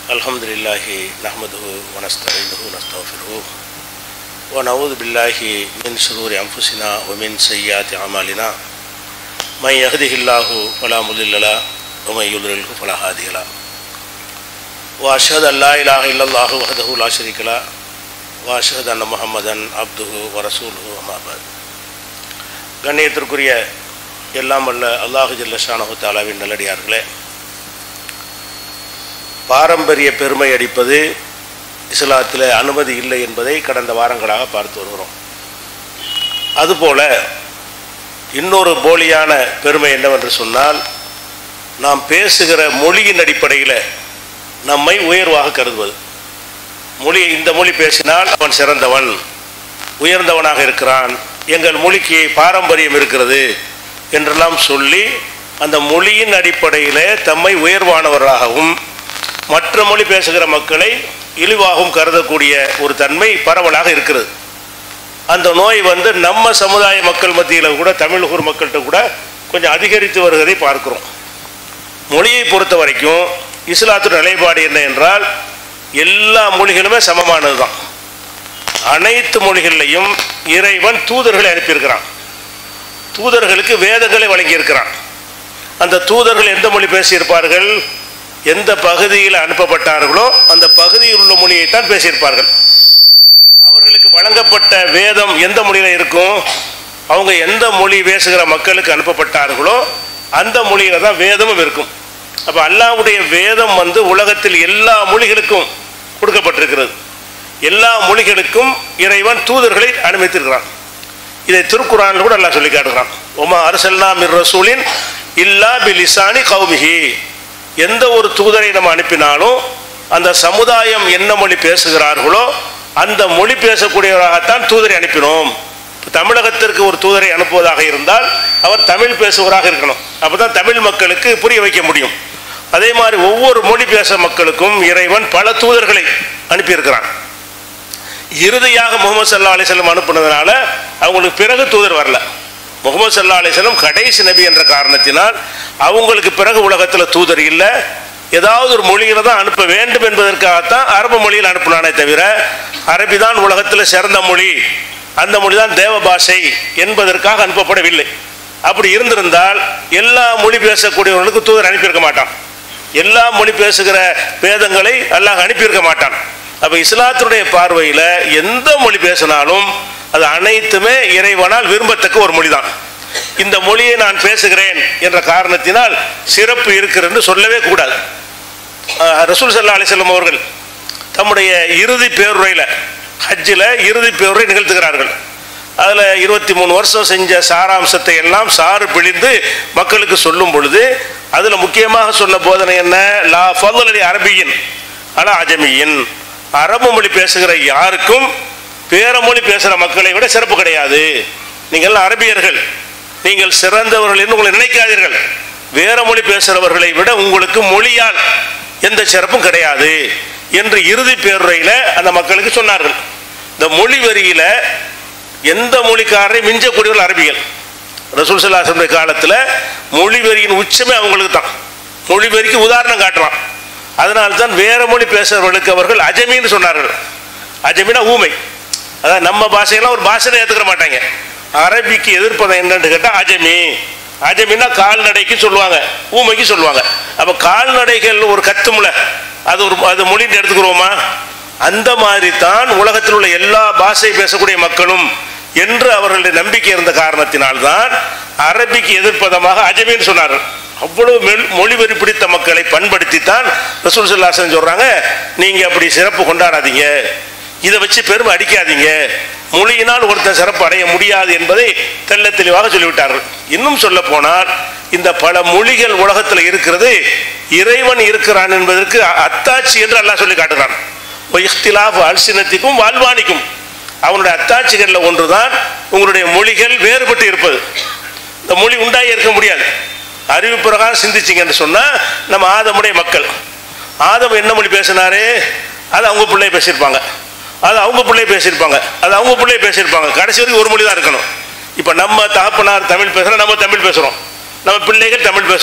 அல்ஹம்துலில்லாஹி நஹ்மதுஹு வ நஸ்தஈனுஹு வ நஸ்தக்ஃபிருஹு வ நஊது பில்லாஹி மின் ஷுரூரி அன்ஃபுஸினா வ மின் ஸய்யிஆத்தி அமாலினா மை யஹ்திஹில்லாஹு ஃபலா முضில்ல லஹு வ மை யுضلில்ஹு ஃபலா ஹாதிய லஹு வ அஷ்ஹது அல்லா இலாஹ இல்லல்லாஹு வஹ்தஹு லா ஷரீக லஹு வ அஷ்ஹது அன்ன முஹம்மதன் அப்துஹு வ ரசூலுஹு அம்மா பஅத். கண்ணியத்திற்குரிய எல்லாம் வல்ல அல்லாஹு ஜல்ல ஷானஹு தஆலாவின் நல்லடியார்களே, பாரம்பரிய பெருமை அடிப்பது இஸ்லாத்தில் அனுமதி இல்லை என்பதை கடந்த வாரங்களாக பார்த்து வருகிறோம். அதுபோல இன்னொரு போலியான பெருமை என்னவென்று சொன்னால், நாம் பேசுகிற மொழியின் அடிப்படையில் நம்மை உயர்வாக கருதுவது. இந்த மொழி பேசினால் அவன் சிறந்தவன், உயர்ந்தவனாக இருக்கிறான், எங்கள் மொழிக்கு பாரம்பரியம் இருக்கிறது என்றெல்லாம் சொல்லி அந்த மொழியின் அடிப்படையில் தம்மை உயர்வானவர்களாகவும் மற்ற மொழி பேசுகிற மக்களை இழிவாகவும் கருதக்கூடிய ஒரு தன்மை பரவலாக இருக்கிறது. அந்த நோய் நம்ம சமுதாய மக்கள் மத்தியில் கூட, தமிழ் மக்கள்கிட்ட கூட கொஞ்சம் அதிகரித்து வருவதை பார்க்கிறோம். மொழியை பொறுத்த வரைக்கும் இஸ்லாத்தின் நிலைப்பாடு என்ன என்றால், எல்லா மொழிகளுமே சமமானது தான். அனைத்து மொழிகளிலையும் இறைவன் தூதர்களை அனுப்பியிருக்கிறான், தூதர்களுக்கு வேதங்களை வழங்கியிருக்கிறான். அந்த தூதர்கள் எந்த மொழி பேசியிருப்பார்கள்? எந்த பகுதியில் அனுப்பப்பட்டார்களோ அந்த பகுதியில் உள்ள மொழியைத்தான் பேசியிருப்பார்கள். அவர்களுக்கு வழங்கப்பட்ட வேதம் எந்த மொழியில இருக்கும்? அவங்க எந்த மொழி பேசுகிற மக்களுக்கு அனுப்பப்பட்டார்களோ அந்த மொழியில தான் வேதமும் இருக்கும். அப்ப அல்லாஹ்வுடைய வேதம் உலகத்தில் எல்லா மொழிகளுக்கும் கொடுக்கப்பட்டிருக்கிறது. எல்லா மொழிகளுக்கும் இறைவன் தூதர்களை அனுமதித்திருக்கிறான். இதை திருக்குர்ஆனில் கூட அல்லாஹ் சொல்லி காட்டுகிறான். ஒமா அர்சல்னா மிர் ரசூலின் இல்லா பிலிசானி கௌமிஹி. எந்த ஒரு தூதரை நம்ம அனுப்பினாலும் அந்த சமுதாயம் என்ன மொழி பேசுகிறார்களோ அந்த மொழி பேசக்கூடியவராகத்தான் தூதரை அனுப்பினோம். தமிழகத்திற்கு ஒரு தூதரை அனுப்புவதாக இருந்தால் அவர் தமிழ் பேசுவராக இருக்கணும். அப்போதான் தமிழ் மக்களுக்கு புரிய வைக்க முடியும். அதே மாதிரி ஒவ்வொரு மொழி பேச மக்களுக்கும் இறைவன் பல தூதர்களை அனுப்பியிருக்கிறான். இறுதியாக முஹம்மது ஸல்லல்லாஹு அலைஹி வஸல்லம் அனுப்புனதுனால அவங்களுக்கு பிறகு தூதர் வரல. முஹம்மது ஸல்லல்லாஹு அலைஹி வஸல்லம் கடைசி நபி என்ற காரணத்தினால் அவங்களுக்கு பிறகு உலகத்தில் தூதர் இல்லை. ஏதாவது ஒரு மொழியில தான் அனுப்ப வேண்டும் என்பதற்காகத்தான் அரபு மொழியில் அனுப்பினானே தவிர, அரபி தான் உலகத்தில் சிறந்த மொழி, அந்த மொழி தான் தேவ பாஷை என்பதற்காக அனுப்பப்படவில்லை. அப்படி இருந்திருந்தால் எல்லா மொழி பேசக்கூடியவர்களுக்கு தூதர் அனுப்பியிருக்க மாட்டான். எல்லா மொழி பேசுகிற வேதங்களை அல்லாஹ் அனுப்பியிருக்க மாட்டான். அப்போ இஸ்லாத்தினுடைய பார்வையில் எந்த மொழி பேசினாலும் அது அனைத்துமே இறைவனால் விரும்பத்தக்க ஒரு மொழி தான். இந்த மொழியை நான் பேசுகிறேன் என்ற காரணத்தினால் சிறப்பு இருக்கிறது சொல்லவே கூடாது. ரசூல் ஸல்லல்லாஹு அலைஹி வஸல்லம் அவர்கள் தம்முடைய இறுதி பேருரையில், ஹஜ்ஜில் இறுதி பேருரை நிகழ்த்துகிறார்கள். அதில் 23 வருஷம் செஞ்ச சாராம்சத்தை எல்லாம் சாறு பிழிந்து மக்களுக்கு சொல்லும் பொழுது அதில் முக்கியமாக சொன்ன போதனை என்ன? லா ஃபضل அரபியின் அலா அஜமியின். அரபு மொழி பேசுகிற யாருக்கும் வேற மொழி பேசுகிற மக்களை விட சிறப்பு கிடையாது. நீங்கள் அரபியர்கள், நீங்கள் சிறந்தவர்கள் என்று உங்களை நினைக்காதீர்கள். வேற மொழி பேசுகிறவர்களை விட உங்களுக்கு மொழியால் எந்த சிறப்பும் கிடையாது என்று இறுதி பேருரையில் அந்த மக்களுக்கு சொன்னார்கள். இந்த மொழி வரியில் எந்த மொழிக்காரரை மிஞ்சக்கூடியவர்கள் அரபிகள். ரசூல் ஸல்லல்லாஹு அலைஹி வஸல்லம் காலத்தில் மொழி வரியின் உச்சமே அவங்களுக்கு தான். மொழி வரிக்கு உதாரணம் காட்டுறான். அதனால்தான் வேற மொழி பேசுகிறவர்களுக்கு அவர்கள் அஜமின்னு சொன்னார்கள். அஜமினா ஊமை. அதாவது நம்ம பாஷையெல்லாம் ஒரு பாஷையை ஏற்றுக்கிற மாட்டாங்க. அரபிக்கு எதிர்ப்பதை என்னன்னு கேட்டால் அஜமி. அஜமின்னா கால்நடைக்கு சொல்லுவாங்க, ஊமைக்கு சொல்லுவாங்க. அப்போ கால்நடைகள் ஒரு கத்துமுல அது மொழின்னு எடுத்துக்கிறோமா? அந்த மாதிரி தான் உலகத்தில் உள்ள எல்லா பாஷை பேசக்கூடிய மக்களும் என்று அவர்களுடைய நம்பிக்கை இருந்த காரணத்தினால்தான் அரபிக்கு எதிர்ப்பதமாக அஜமின்னு சொன்னார்கள். அவ்வளவு மொழிவெறி பிடித்த மக்களை பண்படுத்தித்தான் ரசூல் ஸல்லல்லாஹு அலைஹி வஸல்லம் சொல்றாங்க, நீங்க அப்படி சிறப்பு கொண்டாடாதீங்க, இதை வச்சு பெருமை அடிக்காதீங்க, மொழியினால் ஒருத்தர் சிறப்பு அடைய முடியாது என்பதை தெள்ள தெளிவாக சொல்லிவிட்டார்கள். இன்னும் சொல்ல போனால் இந்த பல மொழிகள் உலகத்தில் இருக்கிறது இறைவன் இருக்கிறான் என்பதற்கு அத்தாட்சி என்று அல்லாஹ் சொல்லி காட்டுகிறான். இஹ்திலாஃபு அல்சினத்திக்கும் வால்வானிக்கும். அவனுடைய அத்தாட்சிகளில் ஒன்றுதான் உங்களுடைய மொழிகள் வேறுபட்டு இருப்பது. இந்த மொழி உண்டாகி இருக்க முடியாது. அறிவு பிரகாரம் சிந்திச்சிங்கன்னு சொன்னால் நம்ம ஆதமுடைய மக்கள், ஆதம் என்ன மொழி பேசினாரு? அது அவங்க பிள்ளை பேசியிருப்பாங்க, அது அவங்க பிள்ளை பேசியிருப்பாங்க, அது அவங்க பிள்ளை பேசியிருப்பாங்க. கடைசி வரைக்கும் ஒரு மொழி தான் இருக்கணும். இப்போ நம்ம தகப்பனார் தமிழ் பேசுகிறோம், நம்ம தமிழ் பேசுகிறோம், நம்ம பிள்ளைகள் தமிழ் பேசுவாங்க.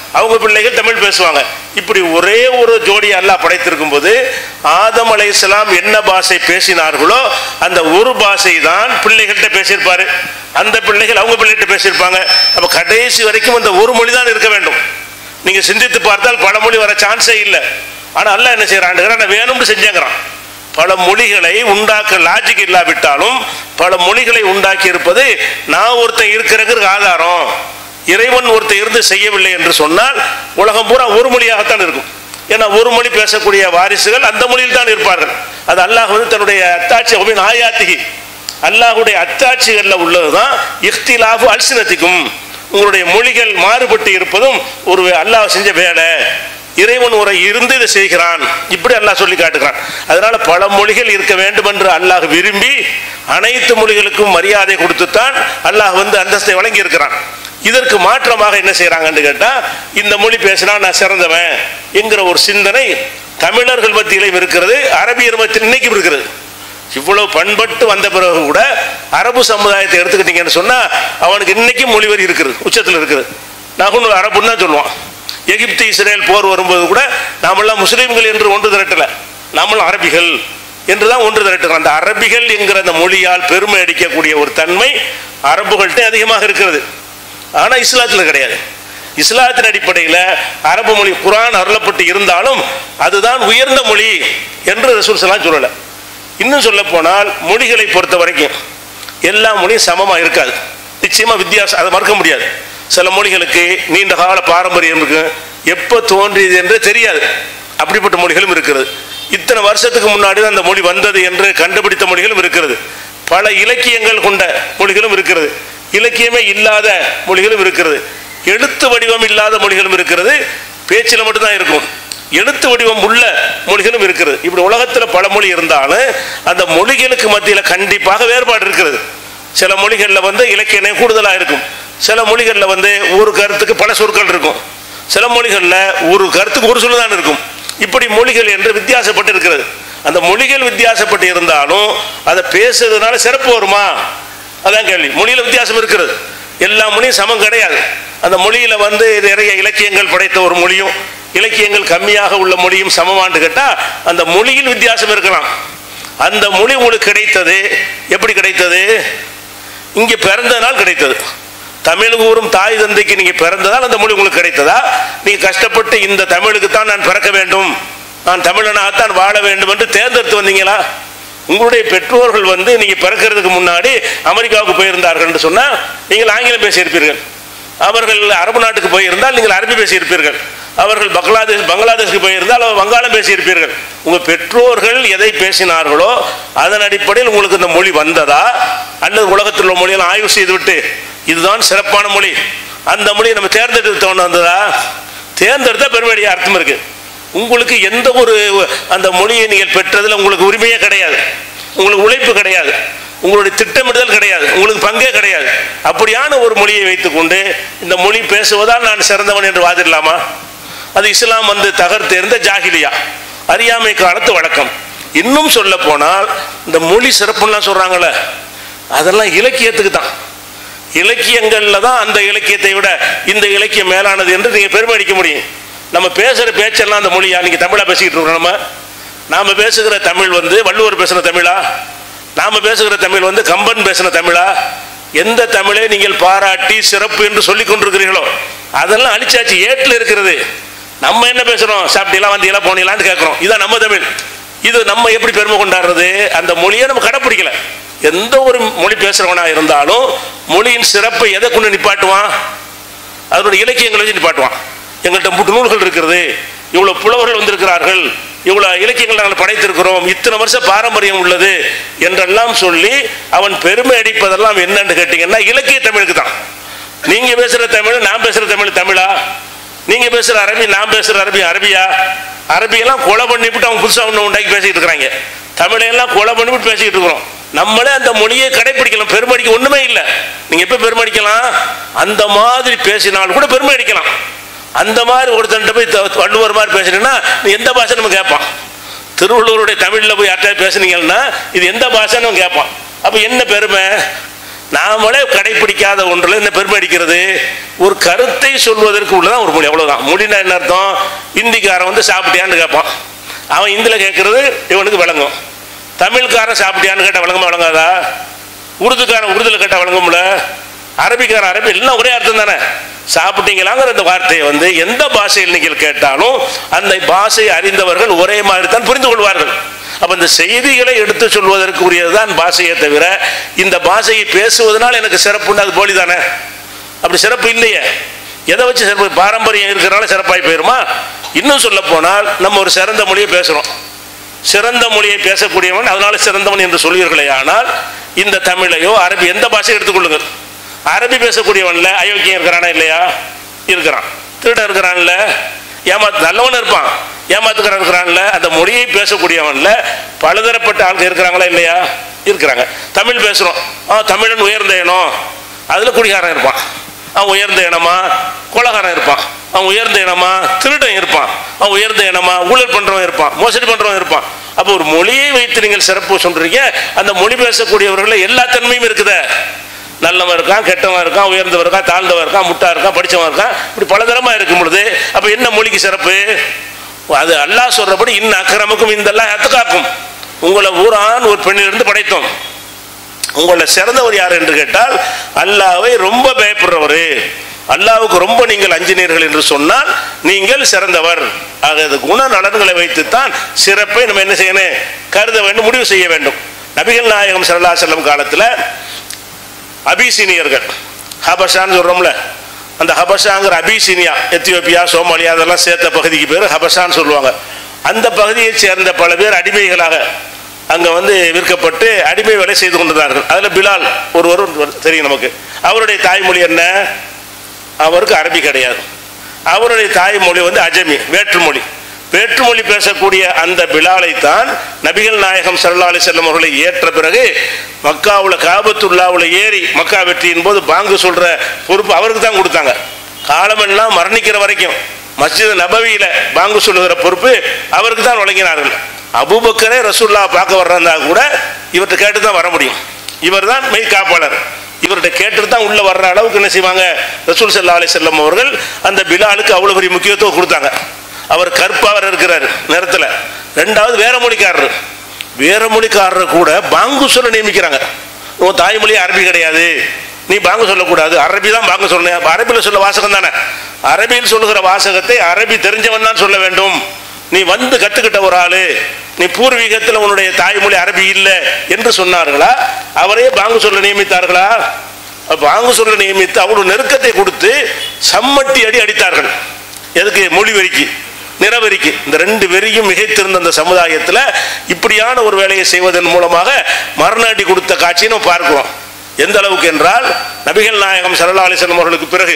அவங்க பிள்ளைகள் தமிழ் பேசுவாங்க. இப்படி ஒரே ஒரு ஜோடி அல்லாஹ் படைத்திருக்கும் போது ஆதம் அலைஹிஸ்ஸலாம் என்ன பாஷை பேசினார்களோ அந்த ஒரு பாஷை தான் பிள்ளைகள்கிட்ட பேசியிருப்பாரு. அந்த பிள்ளைகள் அவங்க பிள்ளைகிட்ட பேசியிருப்பாங்க. அப்ப கடைசி வரைக்கும் அந்த ஒரு மொழி தான் இருக்க வேண்டும். நீங்க சிந்தித்து பார்த்தால் பல மொழி வர சான்ஸே இல்லை. ஆனா அல்லாஹ் என்ன செய்யறான், வேணும்னு செஞ்சாங்கிறான். பல மொழிகளை உண்டாக்க லாஜிக் இல்லாவிட்டாலும் பல மொழிகளை உண்டாக்கி இருப்பது நான் ஒருத்தன் இருக்கிறதுக்கு ஆதாரம். இறைவன் ஒருத்தர் இருந்து செய்யவில்லை என்று சொன்னால் உலகம் பூரா ஒரு மொழியாகத்தான் இருக்கும். ஏன்னா ஒரு மொழி பேசக்கூடிய வாரிசுகள் அந்த மொழியில் தான் இருப்பார்கள். அது அல்லாஹ் தன்னுடைய அத்தாட்சி ஆயாத்திகி, அல்லாஹுடைய அத்தாட்சிகளில் உள்ளதுதான் இஃப்திலாஃபு அல்சினத்திக்கும், உங்களுடைய மொழிகள் மாறுபட்டு இருப்பதும் ஒரு அல்லாஹ் செஞ்ச வேலை. இறைவன் ஒரு இருந்து இதை செய்கிறான், இப்படி அல்லாஹ் சொல்லி காட்டுகிறான். அதனால பல மொழிகள் இருக்க வேண்டும் என்று அல்லாஹ் விரும்பி அனைத்து மொழிகளுக்கும் மரியாதை கொடுத்துத்தான் அல்லாஹ் அந்தஸ்தை வழங்கி இருக்கிறான். இதற்கு மாற்றமாக என்ன செய்யறாங்கன்னு கேட்டா, இந்த மொழி பேசினா நான் சிறந்தவன் என்கிற ஒரு சிந்தனை தமிழர்கள் மத்தியிலும் இருக்கிறது, அரபியர் மத்தியில் இன்னைக்கும் இருக்கிறது. இவ்வளவு பண்பட்டு வந்த பிறகு கூட அரபு சமுதாயத்தை எடுத்துக்கிட்டீங்கன்னு சொன்னா அவனுக்கு இன்னைக்கும் மொழிவரி இருக்குது, உச்சத்தில் இருக்குது. நகுன் அரபுன்னு தான் சொல்லுவான். எகிப்து இஸ்ரேல் போர் வரும்போது கூட நாமெல்லாம் முஸ்லீம்கள் என்று ஒன்று திரட்டல, நாமெல்லாம் அரபிகள் என்றுதான் ஒன்று திரட்டுகிறோம். அந்த அரபிகள் என்கிற அந்த மொழியால் பெருமை அடிக்கக்கூடிய ஒரு தன்மை அரபுகள்கிட்ட அதிகமாக இருக்கிறது. ஆனா இஸ்லாத்தில் கிடையாது. இஸ்லாத்தின் அடிப்படையில் அரபு மொழி குர்ஆன் அருளப்பட்டு இருந்தாலும் அதுதான் உயர்ந்த மொழி என்று ரசூல் ஸல்லல்லாஹு அலைஹி வஸல்லம் சொல்லல. இன்னும் சொல்ல போனால் மொழிகளை பொறுத்த வரைக்கும் எல்லா மொழியும் சமமா இருக்காது, நிச்சயமா வித்தியாசம், அதை மறுக்க முடியாது. சில மொழிகளுக்கு நீண்ட கால பாரம்பரியம் இருக்கு, எப்போ தோன்றியது என்று தெரியாது, அப்படிப்பட்ட மொழிகளும் இருக்கிறது. இத்தனை வருஷத்துக்கு முன்னாடி தான் அந்த மொழி வந்தது என்று கண்டுபிடித்த மொழிகளும் இருக்கிறது. பல இலக்கியங்கள் கொண்ட மொழிகளும் இருக்கிறது, இலக்கியமே இல்லாத மொழிகளும் இருக்கிறது, எழுத்து வடிவம் இல்லாத மொழிகளும் இருக்கிறது, பேச்சில் மட்டும்தான் இருக்கும், எழுத்து வடிவம் உள்ள மொழிகளும் இருக்கிறது. இப்படி உலகத்தில் பல மொழி இருந்தாலும் அந்த மொழிகளுக்கு மத்தியில் கண்டிப்பாக வேறுபாடு இருக்கிறது. சில மொழிகளில் இலக்கியம் கூடுதலாக இருக்கும், சில மொழிகளில் ஒரு கருத்துக்கு பல சொற்கள் இருக்கும், சில மொழிகளில் ஒரு கருத்துக்கு ஒரு சொல் தான் இருக்கும். இப்படி மொழிகள் என்று வித்தியாசப்பட்டு இருக்கிறது. அந்த மொழிகள் வித்தியாசப்பட்டு இருந்தாலும் அதை பேசுறதுனால சிறப்பு வருமா, அதான் கேள்வி. மொழியில் வித்தியாசம் இருக்கிறது, எல்லா மொழியும் சமம் கிடையாது. அந்த மொழியில் நிறைய இலக்கியங்கள் படைத்த ஒரு மொழியும் இலக்கியங்கள் கம்மியாக உள்ள மொழியும் சமமானு கேட்டால் அந்த மொழியில் வித்தியாசம் இருக்கலாம். அந்த மொழி உங்களுக்கு கிடைத்தது எப்படி கிடைத்தது? இங்கே பிறந்ததனால் கிடைத்தது. தமிழ் கூறும் தாய் தந்தைக்கு நீங்க பிறந்ததால் அந்த மொழி உங்களுக்கு கிடைத்ததா? நீங்க கஷ்டப்பட்டு இந்த தமிழுக்கு தான் நான் பிறக்க வேண்டும், நான் தமிழனாகத்தான் வாழ வேண்டும் என்று தேர்ந்தெடுத்து வந்தீங்களா? உங்களுடைய பெற்றோர்கள் நீங்க பிறக்கிறதுக்கு முன்னாடி அமெரிக்காவுக்கு போயிருந்தார்கள் என்று சொன்னால் நீங்கள் ஆங்கிலம் பேசியிருப்பீர்கள், அவர்கள் அரபு நாட்டுக்கு போயிருந்தால் நீங்கள் அரபி பேசியிருப்பீர்கள், அவர்கள் பங்களாதேஷுக்கு போயிருந்தால் வங்காளம் பேசியிருப்பீர்கள். உங்கள் பெற்றோர்கள் எதை பேசினார்களோ அதன் அடிப்படையில் உங்களுக்கு இந்த மொழி வந்ததா, அல்லது உலகத்தில் உள்ள மொழியெல்லாம் ஆய்வு செய்துவிட்டு இதுதான் சிறப்பான மொழி அந்த மொழியை நம்ம தேர்ந்தெடுத்து வந்ததா? தேர்ந்தெடுத்தா பெருமையுடைய அர்த்தம் இருக்கு. உங்களுக்கு எந்த ஒரு அந்த மொழியை நீங்கள் பெற்றதில் உங்களுக்கு உரிமையே கிடையாது, உங்களுக்கு உழைப்பு கிடையாது, உங்களுடைய திட்டமிடுதல் கிடையாது, உங்களுக்கு பங்கே கிடையாது. அப்படியான ஒரு மொழியை வைத்துக்கொண்டு இந்த மொழி பேசுவதால் நான் சிறந்தவன் என்று வாதிடலாமா? அது இஸ்லாம் தகர்த்தெறிந்த ஜாஹிலியா, அறியாமை காலத்து வழக்கம். இன்னும் சொல்ல போனால் இந்த மொழி சிறப்புலாம் சொல்றாங்களே அதெல்லாம் இலக்கியத்துக்கு தான், இலக்கியங்கள்ல தான் அந்த இலக்கியத்தை விட இந்த இலக்கியம் மேலானது என்று நீங்க பெருமை அடிக்க முடியும். நம்ம பேசுகிற பேச்செல்லாம் அந்த மொழியா? நீங்கள் தமிழாக பேசிக்கிட்டு இருக்கிறோம். நாம் பேசுகிற தமிழ் வள்ளுவர் பேசுகிற தமிழா? நாம் பேசுகிற தமிழ் கம்பன் பேசின தமிழா? எந்த தமிழை நீங்கள் பாராட்டி சிறப்பு என்று சொல்லிக் கொண்டிருக்கிறீர்களோ அதெல்லாம் அழிச்சாச்சு, ஏட்டில் இருக்கிறது. நம்ம என்ன பேசுகிறோம்? சாப்பிட்டீங்களா, வந்தீங்களா, போனீங்களான்னு கேட்குறோம். இதான் நம்ம தமிழ். இது நம்ம எப்படி பெருமை கொண்டாடுறது? அந்த மொழியை நம்ம கடைப்பிடிக்கல. எந்த ஒரு மொழி பேசுகிறவனா இருந்தாலும் மொழியின் சிறப்பை எதை கொண்டு நிப்பாட்டுவான்? அதனுடைய இலக்கியங்களை வச்சு நிப்பாட்டுவான். எங்கள்கிட்ட முட்டு நூல்கள் இருக்கிறது, இவ்வளோ புலவர்கள் வந்திருக்கிறார்கள், இவ்வளோ இலக்கியங்கள் நாங்கள் படைத்திருக்கிறோம், இத்தனை வருஷம் பாரம்பரியம் உள்ளது என்றெல்லாம் சொல்லி அவன் பெருமை அடிப்பதெல்லாம் என்னன்னு கேட்டீங்கன்னா இலக்கிய தமிழுக்கு தான். நீங்க பேசுகிற தமிழ் நான் பேசுகிற தமிழ் தமிழா? நீங்க பேசுகிற அரபி நான் பேசுகிற அரபி அரபியா? அரபியெல்லாம் கொலை பண்ணிவிட்டு அவங்க புதுசாக ஒன்று உண்டாக்கி பேசிக்கிட்டு இருக்கிறாங்க, தமிழையெல்லாம் கொலை பண்ணிவிட்டு பேசிக்கிட்டு இருக்கிறோம். நம்மளே அந்த மொழியை கடைப்பிடிக்கலாம், பெருமை அடிக்க ஒன்றுமே இல்லை. நீங்கள் எப்போ பெருமை அடிக்கலாம்? அந்த மாதிரி பேசினாலும் கூட பெருமை அடிக்கலாம். அந்த மாதிரி ஒருத்தன்ட்ட போய் வள்ளுவர் மாதிரி பேசுனீங்கன்னா நீ எந்த பாஷை நம்ம கேட்பான். திருவள்ளுவருடைய தமிழில் போய் யார்கிட்ட பேசுனீங்கன்னா இது எந்த பாஷைன்னு கேட்பான். அப்போ என்ன பெருமை? நாமளே கடைபிடிக்காத ஒன்றில் என்ன பெருமை அடிக்கிறது? ஒரு கருத்தை சொல்வதற்கு உள்ளதான் ஒரு மொழி, அவ்வளோதான். மொழினா என்ன அர்த்தம்? இந்திக்காரன் வந்து சாப்பிட்டியான்னு கேட்பான், அவன் இந்தியில் கேட்கறது இவனுக்கு விளங்கும். தமிழ்காரன் சாப்பிட்டியான்னு கேட்டால் விளங்குமா விளங்காதா? உருதுக்காரன் உருதுல கேட்டால் விளங்கும்ல? அரபிக்காரன் அரபி, எல்லாம் ஒரே அர்த்தம் தானே. சாப்பிட்டீங்களாங்கிற அந்த வார்த்தையை வந்து எந்த பாஷையில் நீங்கள் கேட்டாலும் அந்த பாஷையை அறிந்தவர்கள் ஒரே மாதிரி தான் புரிந்து கொள்வார்கள். அப்போ இந்த செய்திகளை எடுத்து சொல்வதற்கு உரியதுதான் பாஷையை தவிர இந்த பாஷையை பேசுவதனால் எனக்கு சிறப்புண்டு அது போலி தானே. அப்படி சிறப்பு இல்லையே. எதை வச்சு சிறப்பு? பாரம்பரியம் இருக்கிறனால சிறப்பாகி போயிருமா? இன்னும் சொல்ல போனால் நம்ம ஒரு சிறந்த மொழியை பேசுகிறோம், சிறந்த மொழியை பேசக்கூடியவன் அதனால சிறந்தவன் என்று சொல்வீர்களே. ஆனால் இந்த தமிழையோ அரபி எந்த பாஷையை எடுத்துக்கொள்ளுங்கள், அரபி பேசக்கூடியவன்ல அயோக்கியம் இருக்கிறானா இல்லையா? இருக்கிறான். திருடன் இருக்கிறான்ல, நல்லவன் இருப்பான், ஏமாத்துக்கிறான் இருக்கிறான்ல. அந்த மொழியை பேசக்கூடியவன்ல பலதரப்பட்ட ஆட்கள் இருக்கிறாங்களா இல்லையா? இருக்கிறாங்க. தமிழ் பேசுகிறோம், தமிழன் உயர்ந்த இனம், அதில் குடிகாரன் இருப்பான், அவன் உயர்ந்த இனமா? கொலகாரன் இருப்பான், அவன் உயர்ந்த இனமா? திருடன் இருப்பான், அவன் உயர்ந்த இனமா? ஊழல் பண்ணுறவன் இருப்பான், மோசடி பண்ணுறவன் இருப்பான். அப்போ ஒரு மொழியை வைத்து நீங்கள் சிறப்பு சொல்றீங்க, அந்த மொழி பேசக்கூடியவர்கள் எல்லா தன்மையும் இருக்குதே. நல்லவன் இருக்கான், கெட்டவன் இருக்கான், உயர்ந்தவன் இருக்கான், தாழ்ந்தவன் இருக்கான், முட்டா இருக்கான், படித்தவன் இருக்கான், இப்படி பலதரமாக இருக்கும் பொழுது அப்போ என்ன மொழிக்கு சிறப்பு? அது அல்லாஹ் சொல்றபடி இன்ன அக்கிரமக்கும் இந்தெல்லாம் அத்துக்காக்கும், உங்களை ஊரான் ஒரு பெண்ணிலிருந்து படைத்தோம். உங்களை சிறந்தவர் யார் என்று கேட்டால் அல்லாஹ்வை ரொம்ப பயப்படுறவர், அல்லாஹ்வுக்கு ரொம்ப நீங்கள் அஞ்சினீர்கள் என்று சொன்னால் நீங்கள் சிறந்தவர். ஆக அது குண நலன்களை வைத்துத்தான் சிறப்பை நம்ம என்ன செய்யணும், கருத வேண்டும், முடிவு செய்ய வேண்டும். நபிகள் நாயகம் ஸல்லல்லாஹு அலைஹி வஸல்லம் காலத்தில் அபிசீனியர்கள், ஹபஷான்னு சொல்கிறோம்ல, அந்த ஹபஷாங்கிற அபிசீனியா, எத்தியோப்பியா, சோமாலியா அதெல்லாம் சேர்த்த பகுதிக்கு பேர் ஹபஷான்னு சொல்லுவாங்க. அந்த பகுதியை சேர்ந்த பல பேர் அடிமைகளாக அங்கே வந்து விற்கப்பட்டு அடிமை வேலை செய்து கொண்டிருந்தார்கள். அதில் பிலால் ஒருவர் தெரியும் நமக்கு. அவருடைய தாய்மொழி என்ன? அவருக்கு அரபி கிடையாது. அவருடைய தாய்மொழி வந்து அஜமி, வேற்றுமொழி. வேற்றுமொழி பேசக்கூடிய அந்த பிலாலை தான் நபிகள் நாயகம் ஸல்லல்லாஹு அலைஹி வஸல்லம் அவர்களை ஏற்ற பிறகு மக்காவுல காபத்துல்லாவுல ஏறி மக்கா வெற்றியின் போது பாங்கு சொல்ற பொறுப்பு அவருக்கு தான் கொடுத்தாங்க. காலமெல்லாம் மரணிக்கிற வரைக்கும் மஸ்ஜித் நபவியில பாங்கு சொல்லுகிற பொறுப்பு அவருக்கு தான் வழங்கினார்கள். அபூபக்கரே ரசூலுல்லாஹ் பார்க்க வர்றதா கூட இவர்கிட்ட கேட்டு தான் வர முடியும். இவர் தான் மெய் காப்பாளர். இவர்கிட்ட கேட்டு தான் உள்ள வர்ற அளவுக்கு என்ன செய்வாங்க, ரசூல் ஸல்லல்லாஹு அலைஹி வஸல்லம் அவர்கள் அந்த பிலாலுக்கு அவ்வளவு பெரிய முக்கியத்துவம் கொடுத்தாங்க. அவர் கற்பாவர் இருக்கிறார் நேரத்தில். ரெண்டாவது வேற மொழிக்காரர், வேற மொழிக்காரர் கூட பாங்கு சொல்ல நியமிக்கிறாங்க. உன் தாய்மொழி அரபி கிடையாது, நீ பாங்கு சொல்லக்கூடாது, அரபி தான் பாங்கு சொல்லணும். அரபியில் சொல்ல வாசகம் தானே, அரபியில் சொல்லுகிற வாசகத்தை அரபி தெரிஞ்சவன் தான் சொல்ல வேண்டும். நீ வந்து கற்றுக்கிட்ட ஒரு ஆளு, நீ பூர்வீகத்தில் உன்னுடைய தாய்மொழி அரபி இல்லை என்று சொன்னார்களா? அவரே பாங்கு சொல்ல நியமித்தார்களா? பாங்கு சொல்ல நியமித்து அவ்வளவு நெருக்கத்தை கொடுத்து சம்மட்டி அடி அடித்தார்கள். எதுக்கு? மொழி வெறிக்கு, நிறவெறிக்கு. இந்த ரெண்டு வெறியும் மிகைத்திருந்த அந்த சமுதாயத்தில் இப்படியான ஒரு வேலையை செய்வதன் மூலமாக மரணாடி கொடுத்த காட்சியை நம்ம பார்க்கிறோம். எந்த அளவுக்கு என்றால் நபிகள் நாயகம் ஸல்லல்லாஹு அலைஹி வஸல்லம் அவர்களுக்கு பிறகு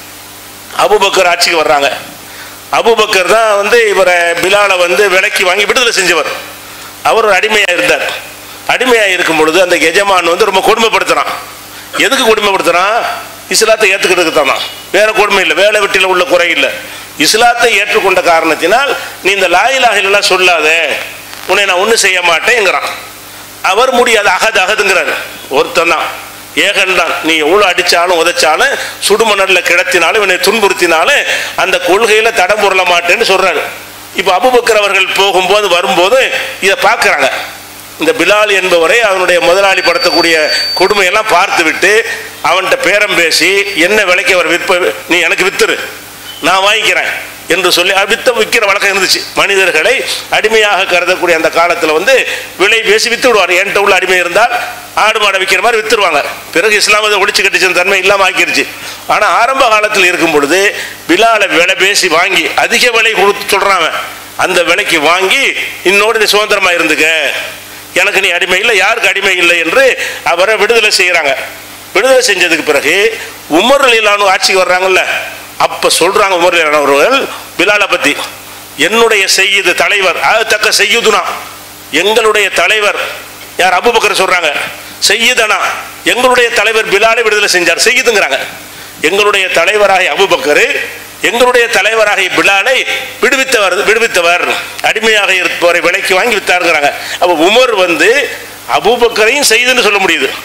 அபூபக்கர் ஆட்சிக்கு வர்றாங்க. அபூபக்கர் தான் வந்து இவரை பிலாலை வந்து விலைக்கு வாங்கி விடுதலை செஞ்சவர். அவர் ஒரு அடிமையாக இருந்தார். அடிமையாக இருக்கும் பொழுது அந்த எஜமான் வந்து ரொம்ப கொடுமைப்படுத்துறான். எதுக்கு கொடுமைப்படுத்துறான்? இஸ்லாத்தை ஏற்றுக்கிறதுக்கு தானா, வேற கொடுமை இல்லை, வேலை வெட்டியில் உள்ள குறை இல்லை. இஸ்லாத்தை ஏற்றுக்கொண்ட காரணத்தினால் நீ இந்த லா இலாஹ இல்லல்லாஹ் சொல்லாத, உன்னை நான் ஒன்றும் செய்ய மாட்டேங்கிறான். அவர் முடியாது, அகது அகதுங்கிறாரு. ஒருத்தன் தான், ஏகன் தான். நீ எவ்வளோ அடித்தாலும் உதைச்சாலும் சுடுமணலில் கிடத்தினாலும் இவனை துன்புறுத்தினாலும் அந்த கொள்கையில் தடம் புரள மாட்டேன்னு சொல்கிறாரு. இப்போ அபூபக்கர் அவர்கள் போகும்போது வரும்போது இதை பார்க்குறாங்க. இந்த பிலால் என்பவரை அவனுடைய முதலாளி படுத்தக்கூடிய கொடுமையெல்லாம் பார்த்து விட்டு அவன்கிட்ட பேரம் பேசி என்ன விலைக்கு அவர் நீ எனக்கு வித்துரு, நான் வாங்கிக்கிறேன் என்று சொல்லி விற்கிற வழக்கம் இருந்துச்சு. மனிதர்களை அடிமையாக கருதக்கூடிய அந்த காலத்தில் வந்து விலை பேசி வித்து விடுவார். என்கிட்ட உள்ள அடிமை இருந்தால் ஆடு மாடை விற்கிற மாதிரி வித்துருவாங்க. பிறகு இஸ்லாம் அதை ஒழிச்சு கட்டிச்சு, தன்மை இல்லாமல் ஆக்கிருச்சு. ஆனால் ஆரம்ப காலத்தில் இருக்கும் பொழுது பிலாலை விலை பேசி வாங்கி அதிக விலை கொடுத்து சொல்கிறாங்க. அந்த விலைக்கு வாங்கி இன்னோடு நீ சுதந்திரமாக இருந்துக்க, எனக்கு நீ அடிமை இல்லை, யாருக்கு அடிமை இல்லை என்று அவரை விடுதலை செய்கிறாங்க. விடுதலை செஞ்சதுக்கு பிறகு உமர் ரலியல்லாஹு ஆட்சிக்கு வர்றாங்கல்ல, அப்ப சொல்றாங்க உமர் ரலியல்லாஹு அவர்கள் பிலாலை பத்தி, என்னுடைய செய்யுது தலைவர் தக்க செய்யுதுனா, எங்களுடைய தலைவர் யார்? அபூபக்கர் சொல்றாங்க. செய்யுதனா, எங்களுடைய தலைவர் பிலாலை விடுதலை செஞ்சார், செய்யுதுங்கிறாங்க. எங்களுடைய தலைவராக அபூபக்கர், எங்களுடைய தலைவராக பிலாலை விடுவித்தவர், அடிமையாக இருப்பவரை விலைக்கு வாங்கி வித்தாருங்கிறாங்க. அப்போ உமர் வந்து அபூபக்கரையும் செய்துன்னு சொல்ல முடியுது,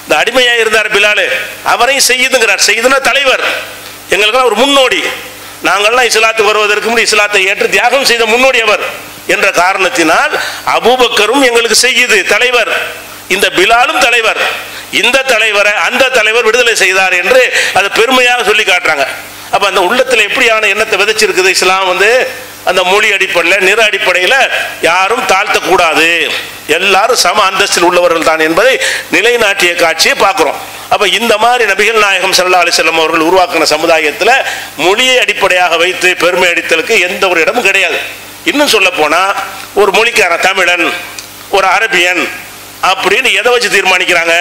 இந்த அடிமையாக இருந்தார் பிலால், அவரையும் செய்யுதுங்கிறார். செய்யுதுன்னா தலைவர், எங்களுக்கெல்லாம் ஒரு முன்னோடி. நாங்கள்லாம் இஸ்லாத்துக்கு வருவதற்கு முன் இஸ்லாத்தை ஏற்று தியாகம் செய்த முன்னோடி அவர் என்ற காரணத்தினால் அபூபக்கரும் எங்களுக்கு செய்யுது தலைவர், இந்த பிலாலும் தலைவர். இந்த தலைவரை அந்த தலைவர் விடுதலை செய்தார் என்று அதை பெருமையாக சொல்லி காட்டுறாங்க. அப்போ அந்த உள்ளத்தில் எப்படியான எண்ணத்தை விதைச்சிருக்குது இஸ்லாம் அந்த மொழி அடிப்படையில், நிற அடிப்படையில் யாரும் தாழ்த்தக்கூடாது, எல்லாரும் சம அந்தஸ்தில் உள்ளவர்கள் தான் என்பதை நிலைநாட்டிய காட்சியை பார்க்குறோம். அப்போ இந்த மாதிரி நபிகள் நாயகம் ஸல்லல்லாஹு அலைஹி வஸல்லம் அவர்கள் உருவாக்கின சமுதாயத்தில் மொழியை அடிப்படையாக வைத்து பெருமை அடித்தலுக்கு எந்த ஒரு இடமும் கிடையாது. இன்னும் சொல்ல போனால் ஒரு மொழிக்காரன் தமிழன், ஒரு அரபியன் அப்படின்னு எதை வச்சு தீர்மானிக்கிறாங்க?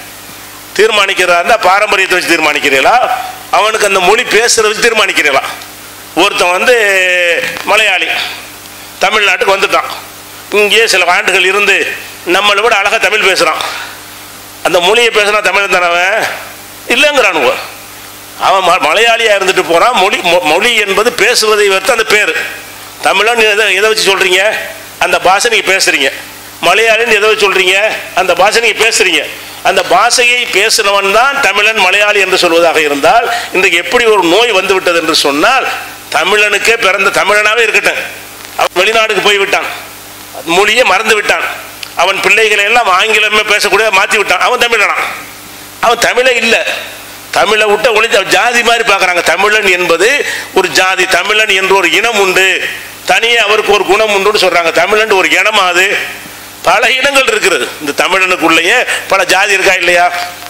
தீர்மானிக்கிறதா பாரம்பரியத்தை வச்சு தீர்மானிக்கிறீங்களா, அவனுக்கு அந்த மொழி பேசுறத வச்சு தீர்மானிக்கிறீங்களா? ஒருத்தன் மலையாளி தமிழ்நாட்டுக்கு வந்துட்டான், இங்கேயே சில ஆண்டுகள் இருந்து நம்மளை விட அழகாக தமிழ் பேசுகிறான், அந்த மொழியை பேசுனா தமிழ் தானவன் இல்லைங்கிறானுவ. அவன் மலையாளியாக இருந்துட்டு போகிறான். மொழி என்பது பேசுவதை வைத்து அந்த பேர். தமிழன் எதை வச்சு சொல்கிறீங்க? அந்த பாஷை நீங்கள் பேசுகிறீங்க. மலையாளின்னு எதை வச்சு சொல்கிறீங்க? அந்த பாஷை நீங்கள் பேசுகிறீங்க. அந்த பாஷையை பேசினவன் தான் தமிழன் மலையாளி என்று சொல்வதாக இருந்தால் இன்றைக்கு எப்படி ஒரு நோய் வந்து விட்டது என்று சொன்னால், தமிழனுக்கே பிறந்த தமிழனாகவே இருக்கட்டும், அவன் வெளிநாடுக்கு போய்விட்டான், மொழியை மறந்து விட்டான், அவன் பிள்ளைகளை எல்லாம் ஆங்கிலமே பேசக்கூடிய மாற்றி விட்டான், அவன் தமிழனா? அவன் தமிழே இல்லை. தமிழை விட்ட ஒழித்து ஜாதி மாதிரி பார்க்குறாங்க. தமிழன் என்பது ஒரு ஜாதி, தமிழன் என்ற ஒரு இனம் உண்டு, தனியே அவருக்கு ஒரு குணம் உண்டுன்னு சொல்கிறாங்க. தமிழன் ஒரு இனமா? அது பல இனங்கள் இருக்கிறது. இந்த தமிழனுக்குள்ளேயே பல ஜாதி இருக்கா இல்லையா?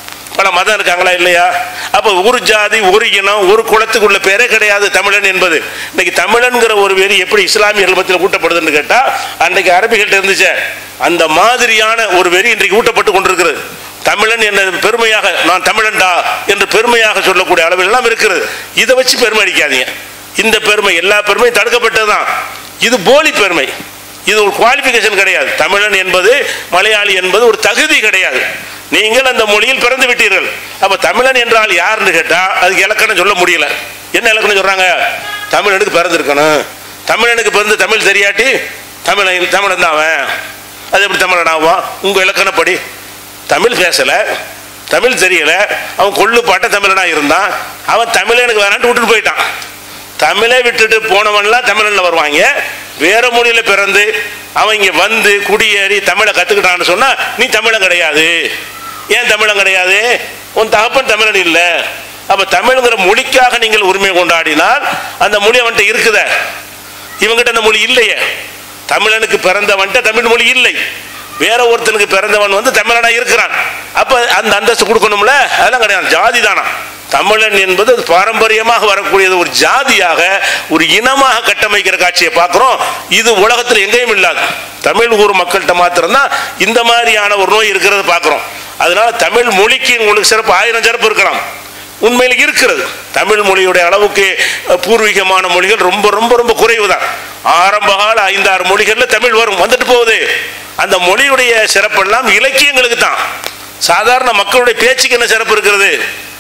பல மதம் இருக்காங்களா இல்லையா? அப்போ ஒரு ஜாதி, ஒரு இனம், ஒரு குலத்துக்குள்ள பேரே கிடையாது தமிழன் என்பது. இன்னைக்கு தமிழன்கிற ஒரு வெறி எப்படி இஸ்லாமியர்கள் மத்தியில் ஊட்டப்படுதுன்னு கேட்டால், அன்றைக்கு அரபிகள்கிட்ட இருந்துச்சு அந்த மாதிரியான ஒரு வெறி இன்றைக்கு ஊட்டப்பட்டு கொண்டிருக்கிறது. தமிழன் என்ன பெருமையாக, நான் தமிழன்டா என்று பெருமையாக சொல்லக்கூடிய அளவில் எல்லாம் இருக்கிறது. இதை வச்சு பெருமை அடிக்காதீங்க. இந்த பெருமை எல்லா பெருமையும் தடுக்கப்பட்டது தான். இது போலி பெருமை, இது ஒரு குவாலிஃபிகேஷன் கிடையாது. தமிழன் என்பது, மலையாளி என்பது ஒரு தகுதி கிடையாது. நீங்கள் அந்த மொழியில் பிறந்து விட்டீர்கள். அப்போ தமிழன் என்றால் யாருன்னு கேட்டால் அதுக்கு இலக்கணம் சொல்ல முடியல. என்ன இலக்கணம் சொல்கிறாங்க? தமிழனுக்கு பிறந்திருக்கணும். தமிழனுக்கு பிறந்து தமிழ் தெரியாட்டி தமிழன் தான் அவன், அது எப்படி தமிழன் ஆவான்? உங்கள் இலக்கணப்படி தமிழ் பேசலை, தமிழ் தெரியலை, அவன் கொள்ளு பாட்ட தமிழனாக இருந்தான், அவன் தமிழனுக்கு வேணான்ட்டு விட்டுட்டு போயிட்டான். தமிழை விட்டுட்டு போனவன்லாம் தமிழனில் வருவாங்க. வேற மொழியில் பிறந்து அவன் இங்கே வந்து குடியேறி தமிழை கற்றுக்கிட்டான்னு சொன்னால் நீ தமிழன் கிடையாது. ஏன் தமிழன் கிடையாது? உன் தகப்பன் தமிழன் இல்லை. அப்போ தமிழ்ங்கிற மொழிக்காக நீங்கள் உரிமை கொண்டாடினால் அந்த மொழி அவன்கிட்ட இருக்குத, இவங்கிட்ட அந்த மொழி இல்லையே. தமிழனுக்கு பிறந்தவன்கிட்ட தமிழ் மொழி இல்லை, வேற ஒருத்தனுக்கு பிறந்தவன் தமிழனா இருக்கிறான். அப்போ அந்த அந்தஸ்து கொடுக்கணும்ல? அதெல்லாம் கிடையாது. ஜாதி தானா? தமிழன் என்பது பாரம்பரியமாக வரக்கூடியது, ஒரு ஜாதியாக ஒரு இனமாக கட்டமைக்கிற காட்சியை பார்க்குறோம். இது உலகத்தில் எங்கேயும் இல்லாது. தமிழ் ஊர் மக்கள்கிட்ட மாத்திரம்தான் இந்த மாதிரியான ஒரு நோய் இருக்கிறது பார்க்குறோம். அதனால தமிழ் மொழிக்கு உங்களுக்கு சிறப்பு, 1000 சிறப்பு இருக்கலாம், உண்மையில் இருக்கிறது. தமிழ் மொழியுடைய அளவுக்கு பூர்வீகமான மொழிகள் ரொம்ப ரொம்ப ரொம்ப குறைவு தான். ஆரம்பகால 5-6 மொழிகளில் தமிழ் வரும், வந்துட்டு போகுது. அந்த மொழியுடைய சிறப்பெல்லாம் இலக்கியங்களுக்கு தான். சாதாரண மக்களுடைய பேச்சுக்கு என்ன சிறப்பு இருக்கிறது?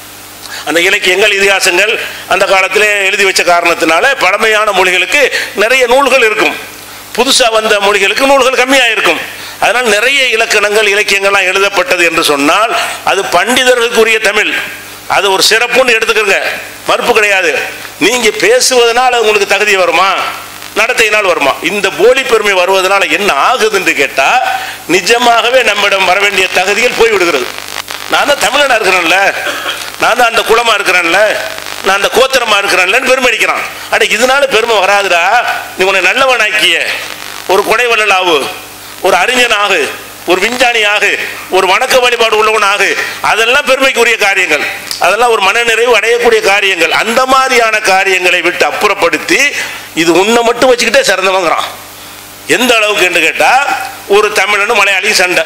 அந்த இலக்கியங்கள், இதிகாசங்கள் அந்த காலத்திலே எழுதி வச்ச காரணத்தினால பழமையான மொழிகளுக்கு நிறைய நூல்கள் இருக்கும், புதுசாக வந்த மொழிகளுக்கு நூல்கள் கம்மியாக இருக்கும். அதனால் நிறைய இலக்கணங்கள், இலக்கியங்கள்லாம் எழுதப்பட்டது என்று சொன்னால் அது பண்டிதர்களுக்குரிய தமிழ், அது ஒரு சிறப்புன்னு எடுத்துக்கிறங்க, மறுப்பு கிடையாது. நீங்கள் பேசுவதனால் உங்களுக்கு தகுதி வருமா, நடத்தையினால் வருமா? இந்த போலி பெருமை வருவதனால என்ன ஆகுதுன்னு கேட்டால், நிஜமாகவே நம்மிடம் வர வேண்டிய தகுதிகள் போய்விடுகிறது. நான் தான் தமிழனா இருக்கிறேன்ல, நான் தான் அந்த குலமா இருக்கிறேன்ல, நான் அந்த கோத்திரமா இருக்கிறேன்லன்னு பெருமை அடிக்கிறான். அட இதனால பெருமை வராதுடா. நீ உன்னை நல்லவன் ஆக்கிய, ஒரு கொடைவள்ளல் ஆகு, ஒரு அறிஞன் ஆகு, ஒரு விஞ்ஞானி ஆகு, ஒரு வணக்க வழிபாடு உள்ளவன் ஆகு. அதெல்லாம் பெருமைக்குரிய காரியங்கள், அதெல்லாம் ஒரு மனநிறைவு அடையக்கூடிய காரியங்கள். அந்த மாதிரியான காரியங்களை விட்டு அப்புறப்படுத்தி இது உன்னை மட்டும் வச்சுக்கிட்டே சிறந்தவங்கிறான். எந்த அளவுக்கு என்று கேட்டால், ஒரு தமிழனும் மலையாளியும் சண்டை.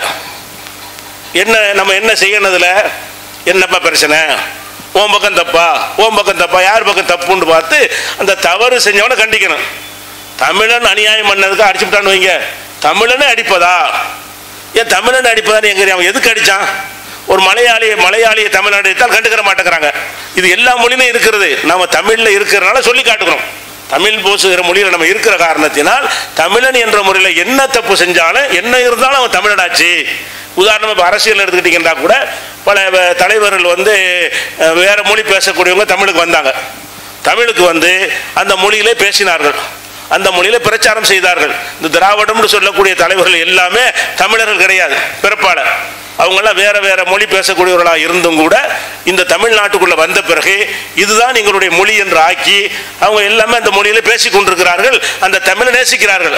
என்ன நம்ம என்ன செய்யணுதுல என்னப்பா பிரச்சனை? ஓம் பக்கம் தப்பா, ஓம் பக்கம் தப்பா, யார் பக்கம் தப்புன்னு பார்த்து அந்த தவறு செஞ்சவனை கண்டிக்கணும். தமிழன் அநியாயம் பண்ணதுக்கு அடிச்சுட்டான்னு வைங்க, தமிழனை அடிப்பதா? ஏன் தமிழனை அடிப்பதான்னு எங்க அவன் எதுக்கு அடித்தான்? ஒரு மலையாளியை தமிழ் அடித்தால் கண்டுக்கிற மாட்டேங்கிறாங்க. இது எல்லா மொழியிலும் இருக்கிறது, நம்ம தமிழில் இருக்கிறனால சொல்லி காட்டுக்கிறோம். தமிழ் பேசுகிற மொழியில் நம்ம இருக்கிற காரணத்தினால் தமிழன் என்ற முறையில் என்ன தப்பு செஞ்சாலும் என்ன இருந்தாலும் அவன் தமிழனாச்சு, உதாரணமாக இப்போ அரசியல் எடுத்துக்கிட்டிங்கன்னா கூட பல தலைவர்கள் வந்து வேறு மொழி பேசக்கூடியவங்க தமிழுக்கு வந்தாங்க. தமிழுக்கு வந்து அந்த மொழியிலே பேசினார்கள், அந்த மொழியில பிரச்சாரம் செய்தார்கள். இந்த திராவிடம்னு சொல்லக்கூடிய தலைவர்கள் எல்லாமே தமிழர்கள் கிடையாது பிறப்பால. அவங்கெல்லாம் வேற வேற மொழி பேசக்கூடியவர்களாக இருந்தும் கூட இந்த தமிழ்நாட்டுக்குள்ள வந்த பிறகு இதுதான் எங்களுடைய மொழி என்று ஆக்கி அவங்க எல்லாமே அந்த மொழியில பேசி கொண்டிருக்கிறார்கள். அந்த தமிழை நேசிக்கிறார்கள்.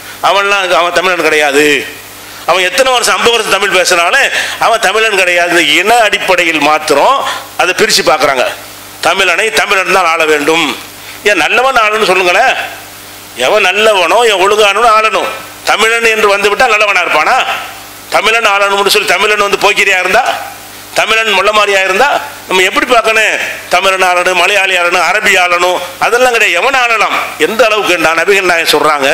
அவன் தமிழன் கிடையாது. அவன் எத்தனை வருஷம் 50 வருஷம் தமிழ் பேசினாலும் அவன் தமிழன் கிடையாது. இன அடிப்படையில் மாத்திரம் அதை பிரித்து பார்க்குறாங்க. தமிழனை தமிழன் தான் ஆள வேண்டும். ஏன் நல்லவன் ஆளணும்னு சொல்லுங்களேன். எவன் நல்லவனோ என் ஒழுங்கானோ ஆளணும். தமிழன் என்று வந்து விட்டால் நல்லவனா இருப்பானா? தமிழன் ஆளணும்னு சொல்லி தமிழன் வந்து போக்கிரியா இருந்தா, தமிழன் முள்ளமாரியா இருந்தா நம்ம எப்படி பார்க்கணும்? தமிழன் ஆளணும், மலையாளி ஆளணும், அரபி ஆளணும், அதெல்லாம் கிடையாது. எவன் ஆளலாம்? எந்த அளவுக்கு நபிகள் நாயகம் சொல்றாங்க,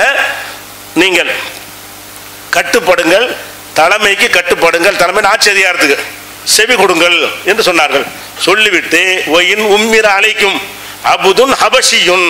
நீங்கள் கட்டுப்படுங்கள், தலைமைக்கு கட்டுப்படுங்கள், தலைமை ஆட்சி அதிகாரத்துக்கு செவி கொடுங்கள் என்று சொன்னார்கள். சொல்லிவிட்டு ஒயின் உம்மிர அழைக்கும் அபுதுன் ஹபஷியுன்,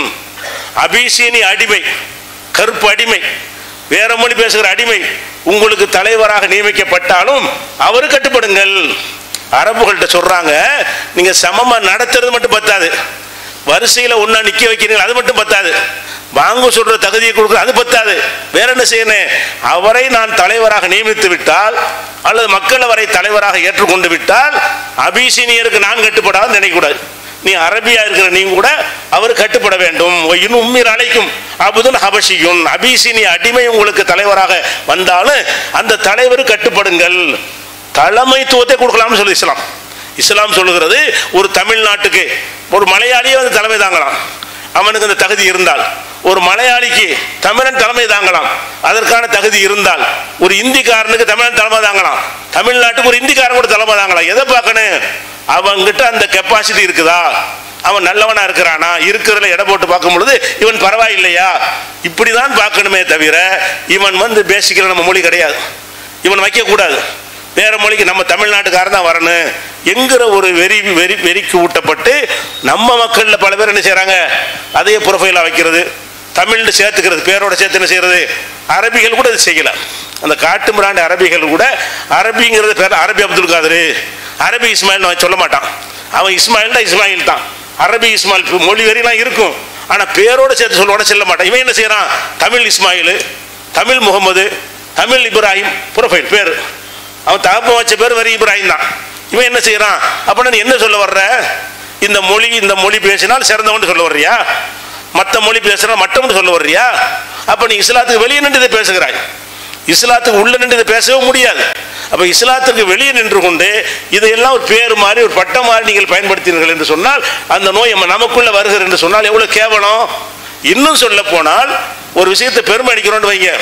அபிசீனி அடிமை, கருப்பு அடிமை, வேற மொழி பேசுகிற அடிமை உங்களுக்கு தலைவராக நியமிக்கப்பட்டாலும் அவரு கட்டுப்படுங்கள். அரபுகள்கிட்ட சொல்றாங்க, நீங்க சமமா நடத்துறது மட்டும் பத்தாது, வரிசையில ஒன்னா நிக்க வைக்கிறீங்க அது மட்டும் பத்தாது, வாங்க சொல்ற தகுதியை கொடுக்குற அது பத்தாது, வேற என்ன செய்யணும்? அவரை நான் தலைவராக நியமித்து விட்டால் அல்லது மக்கள் அவரை தலைவராக ஏற்றுக்கொண்டு விட்டால் அபிசீனியருக்கு நான் கட்டுப்படாது நினைக்கக்கூடாது. நீ அரபியா இருக்கிற நீங்க கூட அவர் கட்டுப்பட வேண்டும். உம்மிர் அழைக்கும் அபுதுன் ஹபஷியுன், அபிசீனிய அடிமை உங்களுக்கு தலைவராக வந்தாலும் அந்த தலைவர் கட்டுப்படுங்கள். தலைமைத்துவத்தை கொடுக்கலாம்னு சொல்லி இஸ்லாம் சொல்லுகிறது. ஒரு தமிழ்நாட்டுக்கு ஒரு மலையாளியே வந்து தலைமை தாங்கலாம், அவனுக்கு அந்த தகுதி இருந்தால். ஒரு மலையாளிக்கு தமிழன் தலைமை தாங்கலாம், அதற்கான தகுதி இருந்தால். ஒரு இந்திக்காரனுக்கு தமிழன் தலைமை தாங்கலாம், தமிழ்நாட்டுக்கு ஒரு இந்திக்காரன் கூட தலைமை தாங்கலாம். எதை பார்க்கணும்? அவங்கிட்ட அந்த கெப்பாசிட்டி இருக்குதா, அவன் நல்லவனா இருக்கிறானா, இருக்கிறதுல எடை போட்டு பார்க்கும் பொழுது இவன் பரவாயில்லையா, இப்படிதான் பார்க்கணுமே தவிர இவன் வந்து பேசிக்கிற நம்ம மொழி கிடையாது, இவன் வைக்கக்கூடாது, வேற மொழிக்கு நம்ம தமிழ்நாட்டுக்காரன் தான் வரணும் என்கிற ஒரு வெறிக்கு ஊட்டப்பட்டு நம்ம மக்கள்ல பல பேர் என்ன செய்யறாங்க, அதே ப்ரொஃபைலா வைக்கிறது, தமிழ்னு சேர்த்துக்கிறது, பேரோட சேர்த்து என்ன செய்யறது. அரபிகள் கூட இது செய்யல. அந்த காட்டு மிராண்டி அரபிகள் கூட அரபிங்கிறது பேர் அரபி அப்துல் காதர், அரபி இஸ்மாயில் சொல்ல மாட்டான். அவன் இஸ்மாயில் தான், அரபி இஸ்மாயில் மொழி வெறிலாம் இருக்கும், ஆனா பேரோட சேர்த்து சொல்ல மாட்டான். இவன் என்ன செய்யறான்? தமிழ் இஸ்மாயில், தமிழ் முகமது, தமிழ் இப்ராஹிம் ப்ரொஃபைல் பேர். அவன் தகப்பன் வச்ச பேர் வெறி இப்ராஹிம் தான். இவன் என்ன செய்யறான்? அப்படின்னா நீ என்ன சொல்ல வர்ற? இந்த மொழி பேசினால் சிறந்தவன் சொல்ல வர்றியா? மற்ற மொழி பேசுனா மற்றவன் சொல்ல வர்றியா? அப்ப நீ இஸ்லாத்துக்கு வெளியே நின்று இதை பேசுகிறாய், இஸ்லாத்துக்கு உள்ள நின்று இதை பேசவே முடியாது. அப்ப இஸ்லாத்துக்கு வெளியே நின்று கொண்டு இதையெல்லாம் ஒரு பேர் மாதிரி ஒரு பட்டம் மாதிரி நீங்கள் பயன்படுத்தினீர்கள் என்று சொன்னால் அந்த நோய் நமக்குள்ள வருகிறது என்று சொன்னால் எவ்வளவு கேவலம். இன்னும் சொல்ல போனால் ஒரு விஷயத்தை பெருமை அடிக்கிறோன்னு வைங்க,